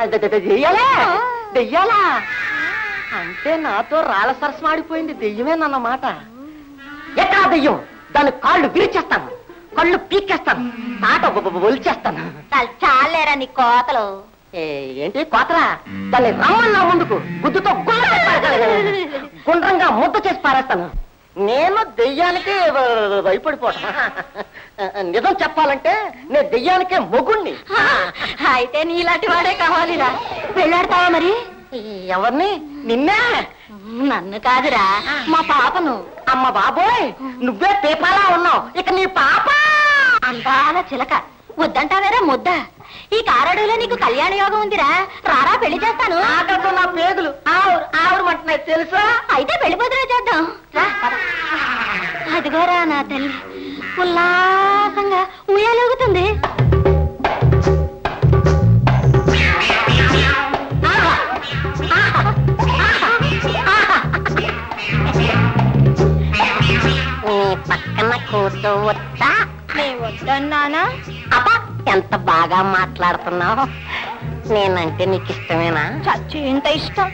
దెయ్యాలా దెయ్యాలా అంటే నాతో రాళ్ళ సరస్సు ఆడిపోయింది దెయ్యమేనన్నమాట. ఎక్కడా దెయ్యం? దాని కాళ్ళు విరిచేస్తాను, కళ్ళు పీకేస్తాను, తాట ఒలిచేస్తాను. చాలేరా నీ కోతలు. ఏంటి కోతరా? దాన్ని రమ్మన్నా ముందుకు గుద్దుతో గుండ్రంగా ముద్ద చేసి పారేస్తాను. నేను దెయ్యానికి భయపడిపోతా. నిజం చెప్పాలంటే నేను దెయ్యానికే మొగుణ్ణి. అయితే నీలాంటి వాడే కావాలిరా. పెళ్ళాడతావా మరి? ఎవరిని? నిన్నే. నన్ను కాదురా, మా పాపను. అమ్మ బాబోయ్, నువ్వే పేపాలా ఉన్నావు. ఇక నీ పాప అందాల చిలక. వద్దంటావేరా ముద్ద. ఈ కారడులో నీకు కళ్యాణ యోగం ఉందిరా, రారా పెళ్లి చేస్తాను. ఆకలితో నా పేగులు ఆవురమంటున్నాయి తెలుసా? అయితే పెళ్లి పొద్దున చేద్దాం. అదిగోరా నా తల్లి ఉల్లాసంగా ఉయ్యాలూగుతుంది. పక్కన కూర్చోవచ్చా? వద్దన్నానా? అబ్బా ఎంత బాగా మాట్లాడుతున్నావు. నేనంటే నీకు ఇష్టమేనా? చచ్చి ఇంత ఇష్టం.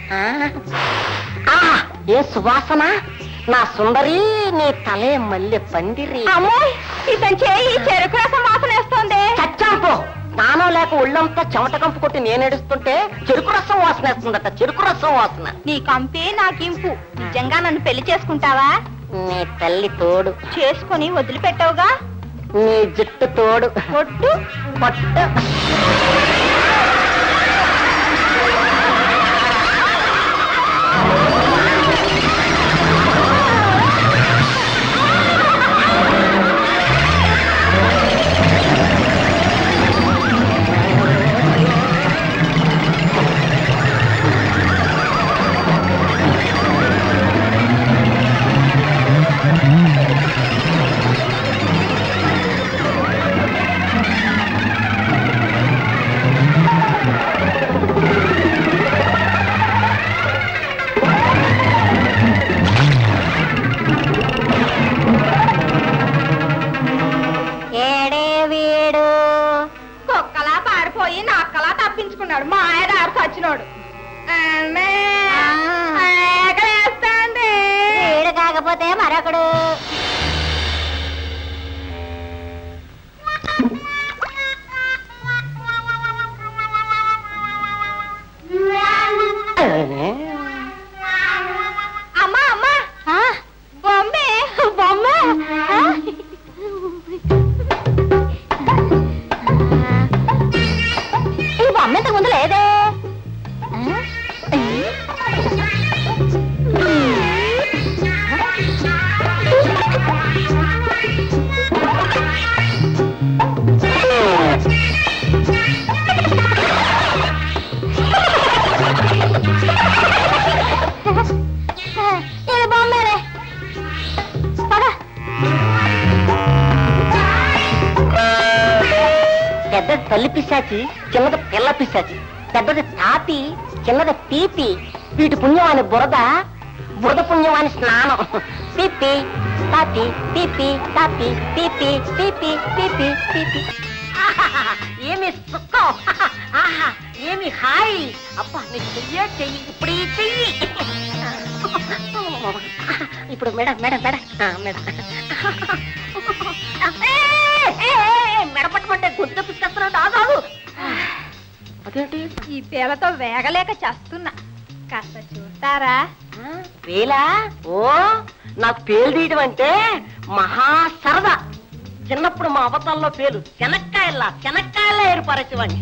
ఏ సువాసన! నా సుందరి, నీ తలే మల్లె పందిరి. అమ్మాయి ఇతని చేయి చెరుకు రసం వాసన వేస్తోంది. చచ్చాంపో. స్నానం లేక ఒళ్ళంతా చెమట కంపు కొట్టి నేనేడుస్తుంటే చెరుకు రసం వాసన వేస్తుందట. చెరుకు రసం వాసన. నీ కంపే నాకింపు. నిజంగా నన్ను పెళ్లి చేసుకుంటావా? నీ తల్లి తోడు. చేసుకుని వదిలిపెట్టావుగా. నీ జుట్టు తోడు. పొట్టు పొట్టు. మా ఆయదారు సచ్చినోడు. ఏడు కాకపోతే మరొకడు. అమ్మా అమ్మా బొమ్మే బొమ్మ. ఈ బొమ్మ ఇంతకు ముందు లేదే. ఇది బొమ్మలే. పెద్దది తల్లి పిశాచి, చిన్నది పిల్ల పిశాచి. పెద్దది తాపి, చిన్నది పీపి. వీటి పుణ్యమాని బురద, బురద పుణ్యమాని స్నానం. పీపి తాపి, పీపి తాపి, పీపి పీపి పీపి పీపి. ఏమి సుఖం! ఏమి హాయ్! అబ్బా నీ చెయ్యే చెయ్యి, ఇప్పుడు ఈ చెయ్యి. ఇప్పుడు మేడం మేడం మేడం మేడం మెడపట్టమంటే గుడ్డ పిచ్చేస్తున్నాడు. ఆగాదు. అదేంటి? ఈ పేలతో వేగలేక చేస్తున్నా. కాస్త చూస్తారా? పేలా? ఓ, నాకు పేలు తీయడం అంటే మహా సరదా. చిన్నప్పుడు మా అవతాల్లో పేలు శనక్కాయల్లా ఏర్పరచేవాడిని.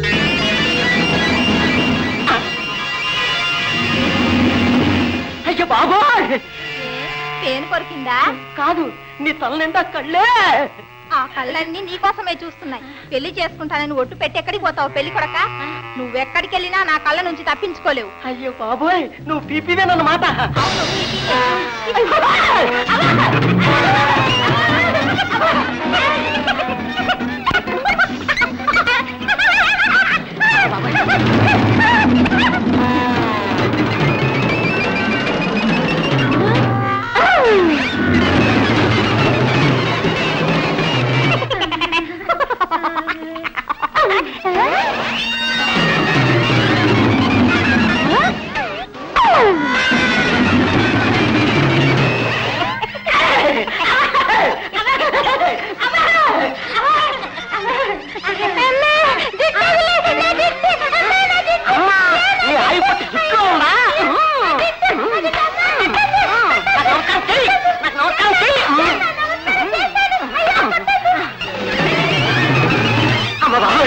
అయ్యో బాబోయ్! పేను కొరికిందా? కాదు, నీ తల నిండా కళ్ళే. ఆ కళ్ళన్నీ నీకోసమే చూస్తున్నాయి. పెళ్లి చేసుకుంటానని ఒట్టు పెట్టి ఎక్కడికి పోతావు పెళ్లి కొడక? నువ్వెక్కడికి వెళ్ళినా నా కళ్ళ నుంచి తప్పించుకోలేవు. అయ్యో బాబోయ్, నువ్వు పీపీవేనన్నమాట.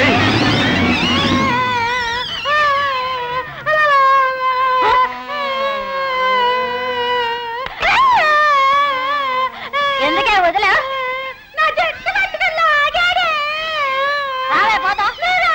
ఎందుకే వదిలా నా చెట్టు పట్టుకుని ఆగాడే పోతా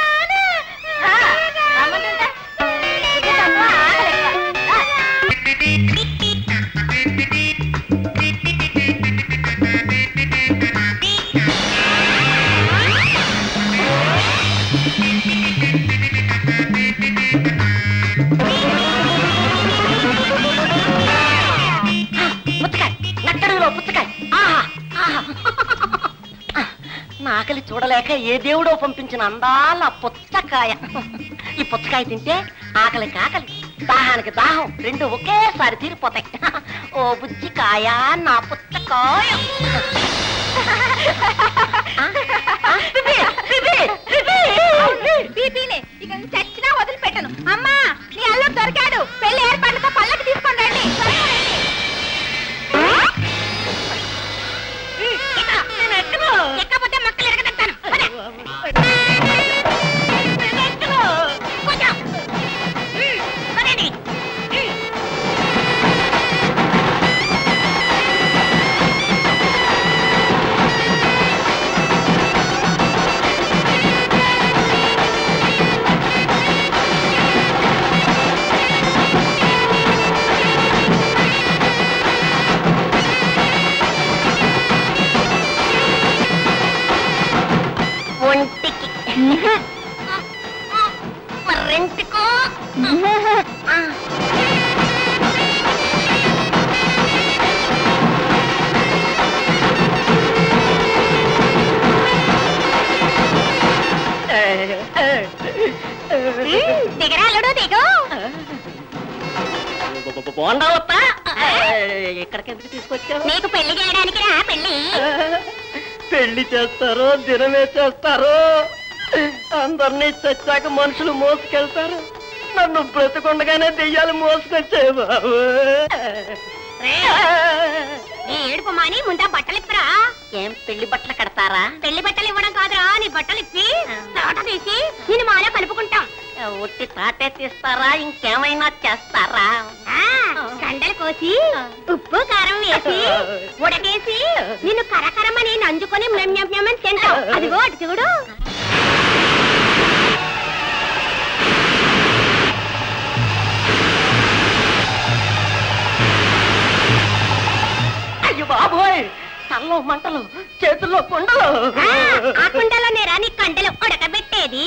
ఆకలి చూడలేక ఏ దేవుడో పంపించిన అందాల పుచ్చకాయ. ఈ పుచ్చకాయ తింటే ఆకలికి ఆకలి, దాహానికి దాహం రెండు ఒకేసారి తీరిపోతాయి. ఓ బుజ్జికాయ నా పుచ్చకాయ. ఇక చచ్చినా వదిలిపెట్టను. అమ్మా నీ అల్లుడు దొరికాడు, పెళ్లి ఏర్పాట్లతో పళ్ళకి తీసుకొని రండి. ఎక్కపోతే మొక్కలు ఎరగదంటాను. రెంటికో దిగరాలుడు దిగు. బోండా వస్తా. ఎక్కడికి ఎందుకు తీసుకొచ్చావు? నీకు పెళ్లి చేయడానికి రా. పెళ్లి చేస్తారో దినమే చేస్తారో, అందరినీ చచ్చాక మనుషులు మోసుకెళ్తారు. నన్ను బ్రతుకుండగానే దెయ్యాలు మోసుకొచ్చాయి బాబు. నీ ఏడుపు మాని ముందా బట్టలు ఇప్పురా. ఏం పెళ్లి బట్టలు కడతారా? పెళ్లి బట్టలు ఇవ్వడం కాదురా, నీ బట్టలు ఇప్పి తాట తీసి నేను మాలో కలుపుకుంటాం. ఒట్టి తాటే తీస్తారా, ఇంకేమైనా చేస్తారా? కండలు కోసి ఉప్పు కారం వేసి ఉడకేసి నిన్ను కరకరమని నంజుకొని మెమ్మెమ్మని తింటాం. అదిగో అటు చూడు. అయ్యో బాబోయ్, తల్లో మంటలు, చేతుల్లో కుండలు. ఆ కుండలోనే రా నీ కండలు ఉడకబెట్టేది.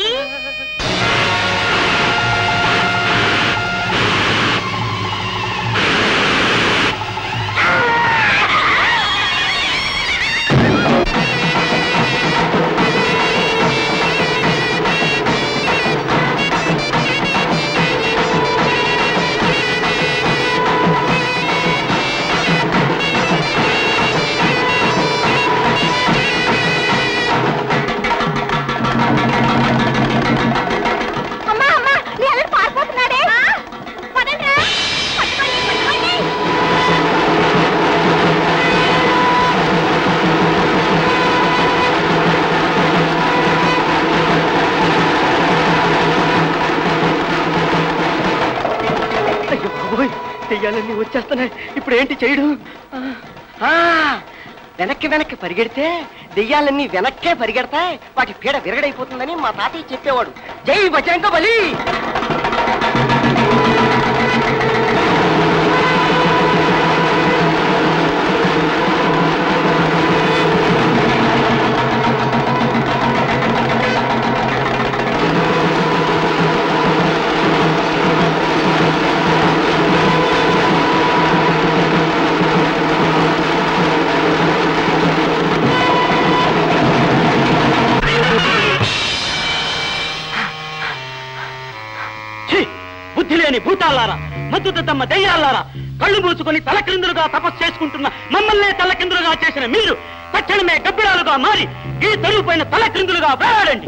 దెయ్యాలన్నీ వచ్చేస్తున్నాయి. ఇప్పుడు ఏంటి చేయడం? వెనక్కి వెనక్కి పరిగెడితే దెయ్యాలన్నీ వెనక్కే పరిగెడతాయి, వాటి పీడ విరగడైపోతుందని మా తాతయ్య చెప్పేవాడు. జై బజరంగబలి. భూతాలారా, మద్దుతమ్మ దెయ్యాలారా, కళ్ళు మూసుకొని తలకిందులుగా తపస్సు చేసుకుంటున్న మమ్మల్నే తలకిందులుగా చేసిన మీరు తక్షణమే గబ్బిలాలుగా మారి ఈ తరువు పైన తలకిందులుగా వేలాడండి.